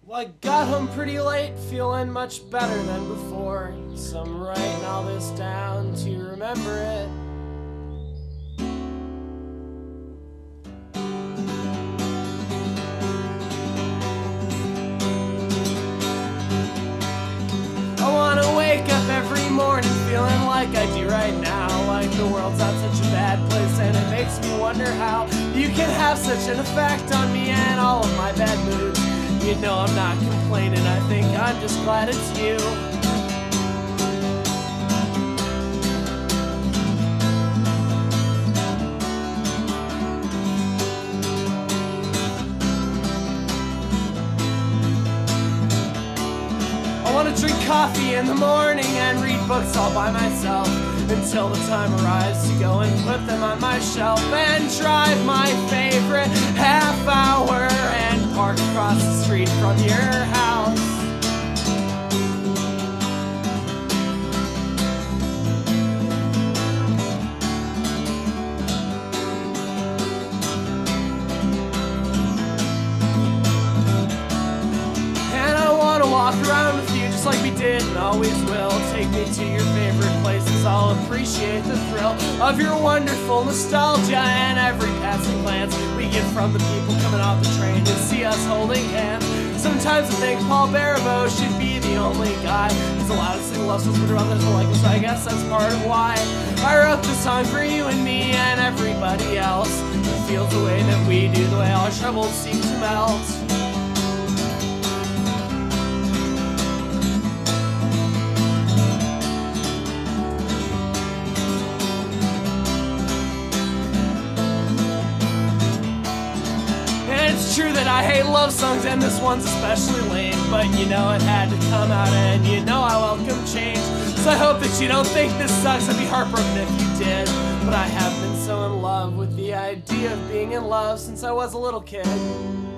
Well, I got home pretty late, feeling much better than before. So I'm writing all this down to remember it. I wanna wake up every morning feeling like I do right now. Like the world's not such a bad place, and it makes me wonder how you can have such an effect on me and all of my bad moods. You know I'm not complaining, I think I'm just glad it's you. I want to drink coffee in the morning and read books all by myself until the time arrives to go and put them on my shelf and drive my favorite half hour and park across the street from your house. And I want to walk around with you just like we did and always will. Take me to your favorite places, I'll appreciate the thrill of your wonderful nostalgia and every passing glance we get from the people coming off the train to see us holding hands. Sometimes I think Paul Barabo should be the only guy who's allowed to sing love songs, but others don't like him, so I guess that's part of why I wrote this song for you and me and everybody else who feels the way that we do, the way our troubles seem to melt. It's true that I hate love songs and this one's especially lame, but you know it had to come out and you know I welcome change. So I hope that you don't think this sucks. I'd be heartbroken if you did, but I have been so in love with the idea of being in love since I was a little kid.